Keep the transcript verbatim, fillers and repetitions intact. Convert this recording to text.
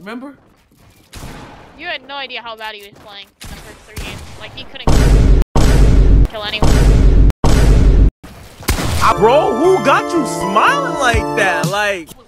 Remember? You had no idea how bad he was playing in the first three games. Like, he couldn't kill anyone. Bro, who got you smiling like that? Like...